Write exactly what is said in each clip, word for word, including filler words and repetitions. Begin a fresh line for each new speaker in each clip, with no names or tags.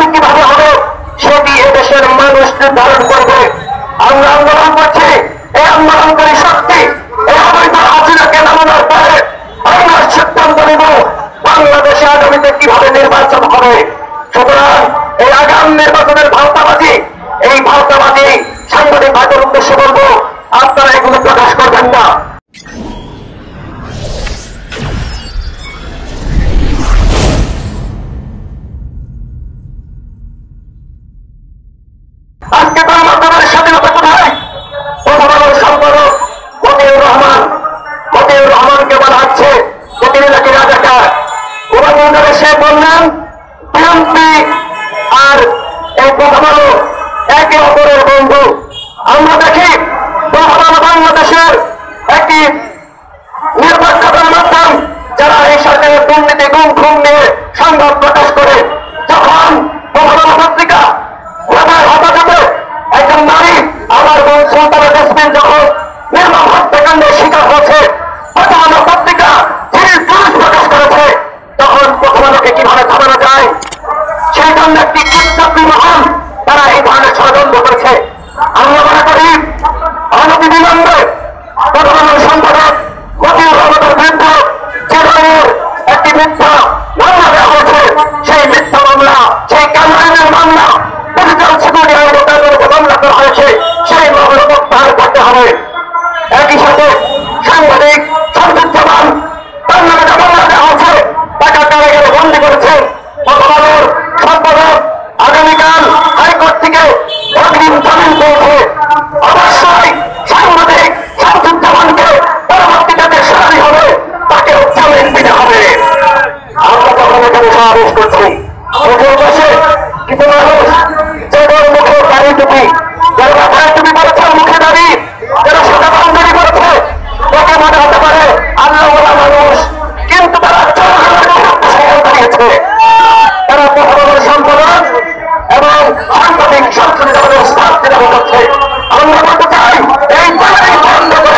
কিভাবে হবে সেটি এদেশের মানুষ নির্ধারণ করবে। আমরা আন্দোলন করছি, এই আন্দোলনকারী শক্তি এই অবৈধ হাসিনাকে নামানোর পরে আমরা সিদ্ধান্ত নেব বাংলাদেশে আগামীতে কিভাবে নির্বাচন হবে। সুতরাং এই আগাম নির্বাচনের ভাওতাবাজি, এই ভাওতাবাজি সাংবাদিক ভাইদের উদ্দেশ্যে বলবো, আপনারা এগুলো প্রকাশ করবেন না। আজকে গণমাধ্যমের স্বাধীনতা কোথায়? প্রথম আলোর সম্পাদক মতিউর রহমান মতিউর রহমানকে বলা হচ্ছে প্রতিদিন নাকি রাজাকার। উপাধ্যক্ষ সে বললেন বিএনপি আর এই প্রথম আলো একে অপরের বন্ধু। আমরা দেখি প্রথম আলো বাংলাদেশের একটি নিরপেক্ষতার মাধ্যম, যারা এই সরকারের দুর্নীতি গুম খুন নিয়ে সংবাদ প্রকাশ করে। যখন প্রথম আলো পত্রিকা একজন নারী আমার বোন সুলতানা জেসমিন যখন নির্মম হত্যাকাণ্ডের শিকার হয়েছে, প্রথম আলো পত্রিকা যিনি পুলিশ প্রকাশ করেছে, তখন প্রথম আলোকে কিভাবে থামানো যায় সেই জন্য একটি কুচ্চাপি মহান তারা এই ধরনের ষড়যন্ত্র করেছে। আমরা মনে করি অনতি বিলম্বে প্রথম আলোর সম্পাদক মতিউর রহমানের বিরুদ্ধে যে ধরনের একটি মিথ্যা মামলা দেওয়া হয়েছে, সেই মিথ্যা মামলা, সেই কালাইনের মামলা ডিজিটাল সিকিউরিটি আইন মোতাবেক মামলা করা হয়েছে, সেই মামলা প্রত্যাহার করতে হবে। একই সাথে সাংবাদিক শামসুজ্জামান তার নামে যে মামলা দেওয়া হয়েছে, টাকা কারাগারে বন্দী করেছেন প্রথম আলোর সম্পাদক, আগামীকাল হাইকোর্ট থেকে অগ্রিম জামিন পেয়েছে। অবশ্যই সাংবাদিক শামসুজ্জামানকে পরবর্তীতে যে সাহায্য হবে তাকেও জামিন দিতে হবে। আমরা যখন এখানে সমাবেশ করছি, পাশে কিছু মানুষ যাদের মুখে দাড়ি টুপি, যারা মাথায় টুপি করেছে, মুখে দাড়ি, যারা সাদা পাঞ্জাবি করেছে, তাকে মনে হতে পারে আল্লাহ বলা মানুষ, কিন্তু তারা দাঁড়িয়েছে। তারা প্রথম আলোর সম্পাদক এবং সাংবাদিক সংসদীয় স্থান তৈরি করছে। আমরা বলতে চাই এই বাঙালি বন্ধ করে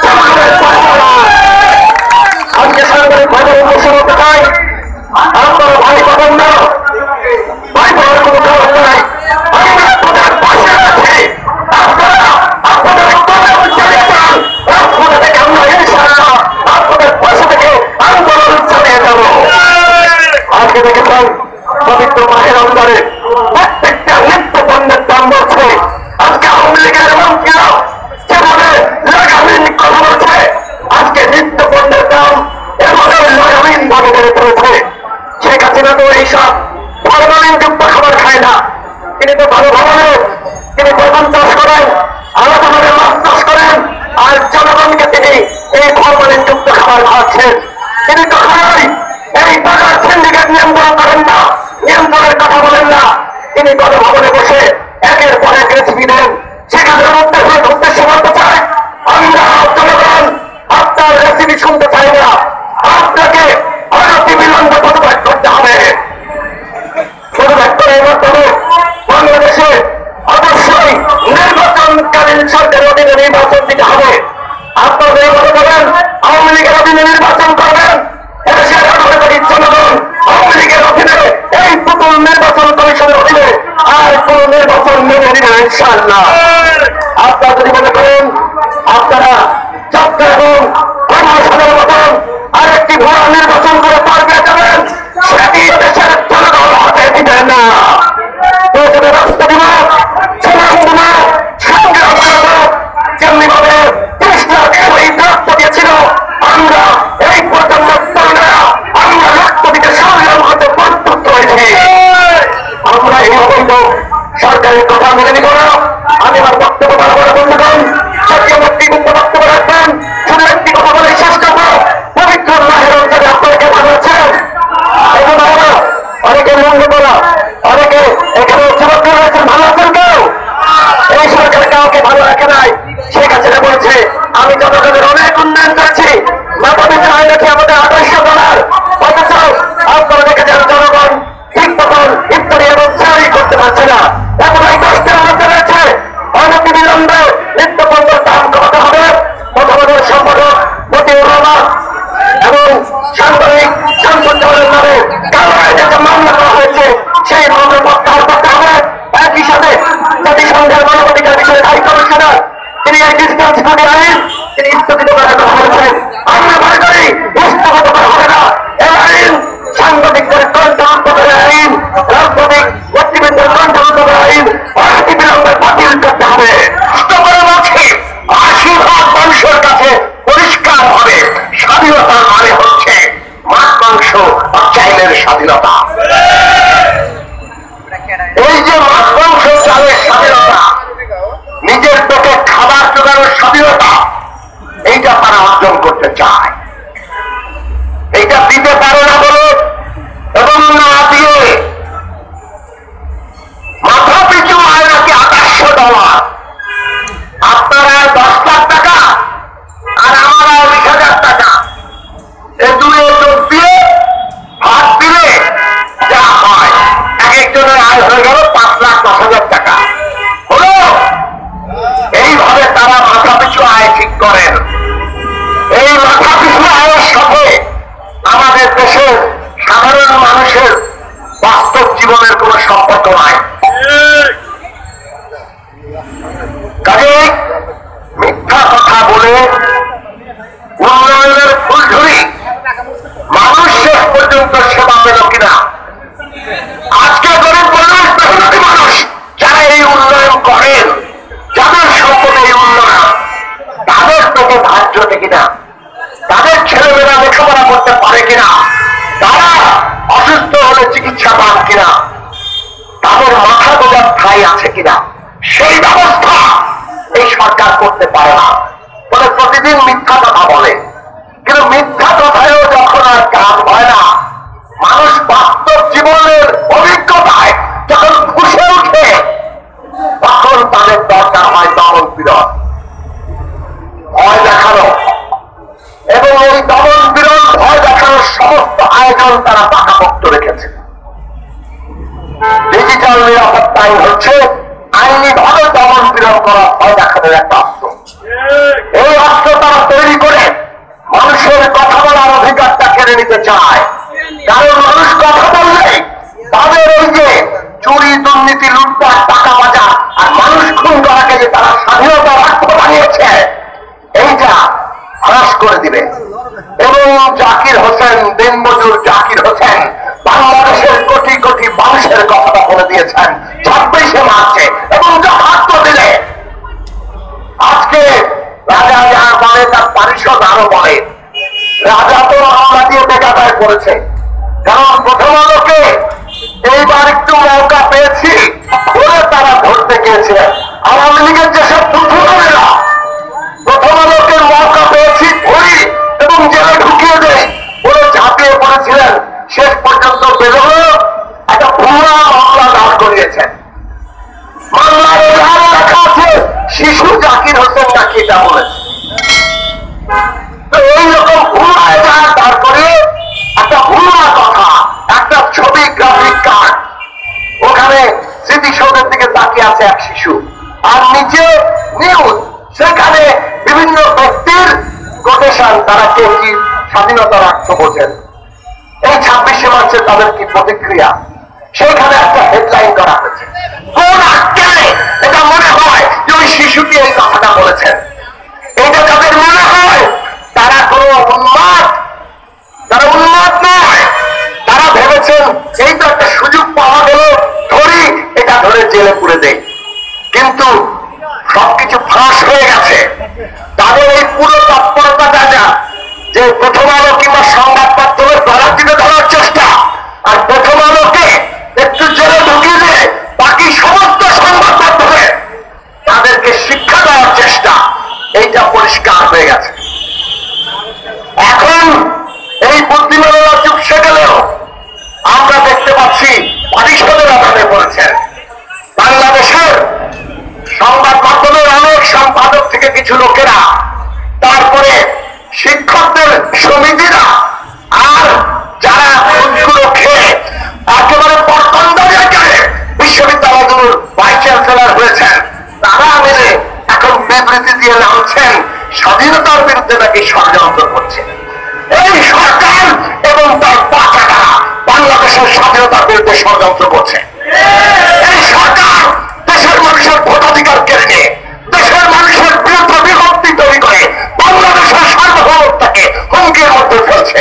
আজকে সাংবাদিক ভাইদের উদ্দেশ্যে বলতে চাই, আপনারা ভাই পাবেন না, ভাই পাওয়ার কোনো কারণ নাই। আমরা আপনাদের পাশে আছি, আপনারা আপনাদের কদম চালিয়ে যান, রাজপথে থেকে আমরা ইনশাআল্লাহ আপনাদের পাশে থেকে আন্দোলন চালিয়ে যাব। আজকে দেখেছেন পবিত্র মাহের অন্তরে প্রত্যেকটা নিত্য পণ্যের দাম বলছে। আজকে আওয়ামী লীগের মন্ত্রীরা যেভাবে লাগামহীন কথা বলছে, আজকে নিত্য পণ্যের দাম এভাবে লাগামহীন ভাবে বেড়ে চলেছে। শেখ হাসিনা তো এইসব ফরমালিন যুক্ত খাবার খায় না, তিনি তো ভালো ভালো তিনি বেতন চাষ করেন, আলাদাভাবে মাছ চাষ করেন, আর জনগণকে তিনি এই ফরমালিন যুক্ত খাবার খাওয়াচ্ছেন। তিনি কখনোই এই বাজার সিন্ডিকেট নিয়ন্ত্রণ করেন না, নিয়ন্ত্রণের কথা বলেন না। তিনি গণভবনে বসে একের পর এক রেসিপি দেন। সেখানে উদ্দেশ্য উদ্দেশ্য বলতে চায়, আমরা জনগণ আপনার রেসিপি শুনতে চাই না, আপনাকে অনতি বিলম্বে পদত্যাগ করতে হবে। পদত্যাগ করার মাধ্যমে বাংলাদেশে অবশ্যই নির্বাচনকালীন সরকারের অধীনে নির্বাচন দিতে হবে। আপনারা মনে করেন আওয়ামী লীগের অধীনে নির্বাচন করবেন, এদেশের আঠারো জনগণ আওয়ামী লীগের অধীনে এই পুতুল নির্বাচন কমিশনের অধীনে আর কোন নির্বাচন মেনে নেবেন ইনশাআল্লাহ। আপনারা যদি মনে করেন আপনারা যাত্রা এবং কর্মশালার মতন আরেকটি ভুয়া নির্বাচন করে পার পেয়ে যাবেন, সেটি দেশের জনগণ হাতে দিবেন না। রাস্তা দিব, জীবন দিব, সংগ্রাম করব, যেমনি ভাবে দেশ লাখ শহীদ রক্ত দিয়েছিল, আমরা এই প্রজন্ম তরুণেরা আমরা রক্ত দিতে সংগ্রাম করতে প্রস্তুত হয়েছি। আমরা এই অবৈধ সরকারের কথা মেনে নিব না। আমি আমার বক্তব্য বরাবর বন্ধুগণ সত্যি ব্যক্তি কিন্তু বক্তব্য রাখবেন, শুধু একটি কথা বলে শেষ করবো। পবিত্র মাহের অঞ্চলে আপনাকে ভালো আছেন, অনেকে লঙ্ঘ করা, অনেকে এখানে যুবক রয়েছেন, ভালো আছেন কেউ? এই সরকার কাউকে ভালো রাখে নাই। শেখ হাসিনা বলছে আমি জনগণের অনেক উন্নয়ন করেছি, মানবতা আইন রেখে আমাদের আদর্শ বলার, অথচ আপনারা দেখেছেন জনগণ ঠিক মতন ইফতারি এবং চাকরি করতে পারছে না। এখন এই কষ্টের মধ্যে রয়েছে, অনতি বিলম্বে আজকে গরিব মানুষ, মেহনতি মানুষ যারা এই উন্নয়ন করেন, যাদের সম্পদে এই উন্নয়ন, তাদের পেটে ভাত জোটে কিনা, তাদের ছেলেমেয়েরা লেখাপড়া করতে পারে কিনা, তারা অসুস্থ হলে চিকিৎসা পান কিনা, তাদের মাথা গোজার ঠাঁই আছে কিনা, সেই ব্যবস্থা এই সরকার করতে পারে না। বলে প্রতিদিন মিথ্যা কথা বলে, কিন্তু মিথ্যা কথায়ও যখন আর কাজ হয় না, মানুষ বাস্তব জীবনের অভিজ্ঞতায় যখন ফুসে উঠে, তখন তাদের দরকার হয় দমন পীড়ন, ভয় দেখানো। এবং এই দমন পীড়ন, ভয় দেখানোর সমস্ত আয়োজন তারা পাকাপোক্ত রেখেছে। ডিজিটাল নিরাপত্তা আইন হচ্ছে আইনি ভাবে দমন পীড়ন করা, ভয় দেখানোর একটা অস্ত্র। এই অস্ত্র তারা তৈরি করে মানুষের কথা বলার অধিকারটা কেড়ে নিতে চায়। কারণ মানুষ কথা বললে তাদের ওই যে চুরি, দুর্নীতি, লুটপাট, টাকা বাজার আর মানুষ খুন করাকে যে তারা স্বাধীনতা রাষ্ট্র বানিয়েছে, এইটা হ্রাস করে দিবে। এবং জাকির হোসেন, দিনমজুর জাকির হোসেন বাংলাদেশের কোটি কোটি মানুষের কথাটা বলে দিয়েছেন ছাব্বিশে মার্চে, এবং যথার্থ দিলে আজকে রাজা যা বলে তার পারিষদ আরো বলে। রাজা তো হামলা দিয়ে বেকাদায় করেছে, কারণ প্রথম আলোকে এইবার একটু মৌকা পেয়েছি বলে তারা ধরতে গিয়েছিলেন। আওয়ামী লীগের যেসব পুত্ররা প্রথম আলোকে মৌকা পেয়েছি ধরি এবং জেলে ঢুকিয়ে দেয় বলে ঝাঁপিয়ে পড়েছিলেন, শেষ পর্যন্ত বেরোলো একটা ভুয়া মামলা দাঁড় করিয়েছেন। মামলার এজাহারে লেখা আছে শিশু জাকির হোসেন নাকি এটা বলেছে। তো এইরকম ভুয়া এজাহার দাঁড় করিয়ে একটা ভুয়া কথা, একটা ছবি, গ্রাফিক কার্ড, ওখানে স্মৃতিসৌধের দিকে তাকিয়ে আছে এক শিশু, আর নিচে নিউজ, সেখানে বিভিন্ন ব্যক্তির কোটেশন, তারা কে কি স্বাধীনতা রাষ্ট্র বোঝেন। এই ছাব্বিশে মার্চে তাদের কি প্রতিক্রিয়া, সেইখানে একটা হেডলাইন করা হয়েছে। কোন আক্কেলে এটা মনে হয় যে ওই শিশুটি এই কথাটা বলেছেন? এটা তাদের মনে হয় তারা কোন উন্মাদ, তারা উন্মাদ নয়। তারা ভেবেছেন এই তো একটা সুযোগ পাওয়া গেল, ধরি এটা ধরে জেলে পুরে দেয়। কিন্তু সবকিছু ফাঁস হয়ে গেছে। তাদের এই পুরো তৎপরতা যা, যে প্রথম আলো কিংবা সংবাদ মাধ্যমের গলা টিপে ধরার চেষ্টা, আর প্রথম আলোকে একটু জেলে ঢুকিয়ে দিয়ে বাকি সমস্ত সংবাদ মাধ্যমে তাদেরকে শিক্ষা দেওয়ার চেষ্টা, এইটা পরিষ্কার হয়ে গেছে। এখন এই বুদ্ধিমানেরা চুপসে গেলেও আমরা দেখতে পাচ্ছি পরিষদের আদানে পড়েছেন। বাংলাদেশের সংবাদ মাধ্যমের অনেক সম্পাদক থেকে কিছু লোকেরা, তারপরে শিক্ষকদের সমিতিরা, আর যারা ফুটগুলো খেয়ে একেবারে প্রত্যন্ত জায়গায় বিশ্ববিদ্যালয়গুলোর ভাইস চ্যান্সেলর হয়েছেন, তারা মিলে এখন বিবৃতি দিয়ে নামছেন স্বাধীনতার বিরুদ্ধে নাকি ষড়যন্ত্র করছে। এই সরকার এবং তার পাচারা বাংলাদেশের স্বাধীনতার বিরুদ্ধে ষড়যন্ত্র করছে। এই সরকার দেশের মানুষের ভোটাধিকার কেড়ে নিয়ে, দেশের মানুষের বিরুদ্ধে বিভক্তি তৈরি করে বাংলাদেশের সার্বভৌমত্বকে হুমকির মধ্যে ফেলছে।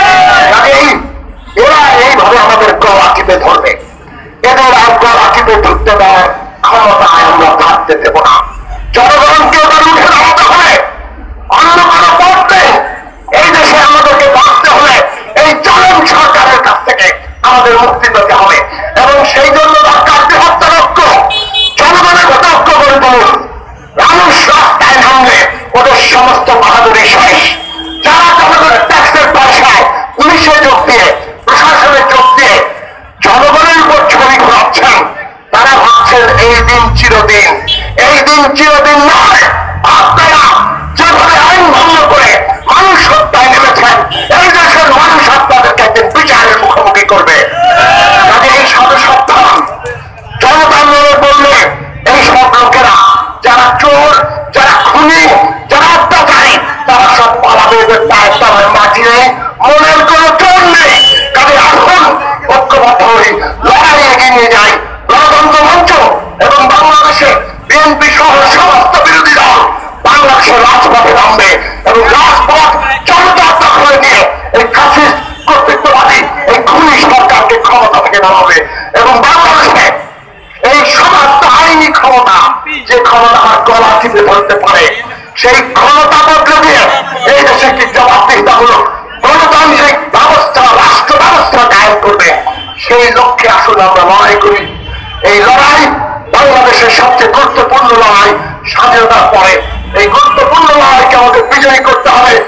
এরা এইভাবে আমাদের গলা টিপে ধরবে, এদের আর গলা টিপে ধরতে দেওয়ার ক্ষমতায় আমরা থাকতে দেব না। জনগণকে এবার উঠে দাঁড়াতে হবে, অন্য কোনো পথ নেই। এই দেশে আমাদেরকে বাঁচতে হলে এই চরম সরকারের কাছ থেকে আমাদের মুক্তি পেতে হবে, এবং সেই জন্য দরকার বৃহত্তর ঐক্য। জনগণের ঐক্য করে তুলুন। মানুষ রাস্তায় নামলে ওদের সমস্ত বাহাদুরি শেষ। যারা জনগণের ট্যাক্সের পয়সায় পুলিশে যোগ দিয়ে, প্রশাসনে যোগ দিয়ে জনগণের উপর ছবি ঘোরাচ্ছেন, তারা ভাবছেন এই দিন চিরদিন। এই দিন চিরদিন নয়। আপনারা যেভাবে আইন ভঙ্গ করে মানুষ হত্যায় নেমেছেন, এই দেশের মানুষ আপনাদেরকে একদিন বিচারের মুখোমুখি করবে। কাজে এই সদস্যত্বান জনতা আন্দোলন বললে এই সব লোকেরা, যারা চোর, যারা খুনি, যারা অত্যাচারী, তারা সব পালাবে। তার মাটি নেই, মনের কোনো চোর নেই। কাজে আসুন ঐক্যবদ্ধ হই, লড়াই এগিয়ে নিয়ে যাই। গণতন্ত্র মঞ্চ এবং বাংলাদেশে বিএনপি সহ সমস্ত বিরোধী দল বাংলাদেশের রাজপথে নামবে, এবং রাজপথ জনতা দখলে নিয়ে এই ফ্যাসিস্ট কর্তৃত্ববাদী এই খুনি সরকারকে থেকে নামাবে এবং বাংলাদেশে এই সমস্ত আইনি ক্ষমতা, যে ক্ষমতা আমার গলা টিপে ধরতে পারে, সেই ক্ষমতা বদলে দিয়ে এই দেশে একটি জবাবদিহিতামূলক গণতান্ত্রিক ব্যবস্থা, রাষ্ট্র ব্যবস্থা কায়েম করবে, সেই লক্ষ্যে আসলে আমরা লড়াই করি। এই লড়াই বাংলাদেশের সবচেয়ে গুরুত্বপূর্ণ লড়াই। স্বাধীনতার পরে এই গুরুত্বপূর্ণ লড়াইকে আমাদের বিজয়ী করতে হবে।